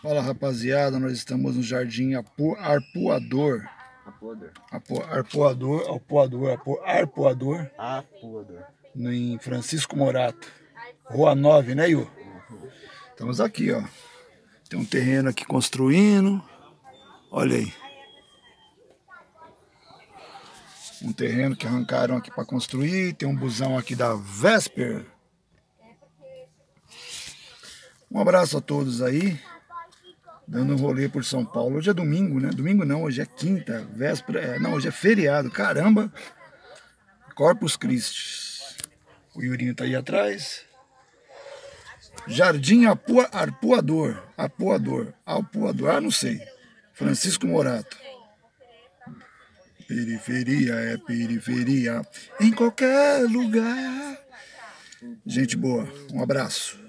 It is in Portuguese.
Fala rapaziada, nós estamos no Jardim Arpoador. Arpoador. Em Francisco Morato. Rua 9, né, Yu? Estamos aqui, ó. Tem um terreno aqui construindo. Olha aí. Um terreno que arrancaram aqui para construir. Tem um busão aqui da Vesper. Um abraço a todos aí. Dando um rolê por São Paulo. Hoje é domingo, né? Domingo não, hoje é quinta, véspera. Não, hoje é feriado. Caramba! Corpus Christi. O Yurinho tá aí atrás. Jardim Arpoador. Não sei. Francisco Morato. Periferia é periferia em qualquer lugar. Gente boa, um abraço.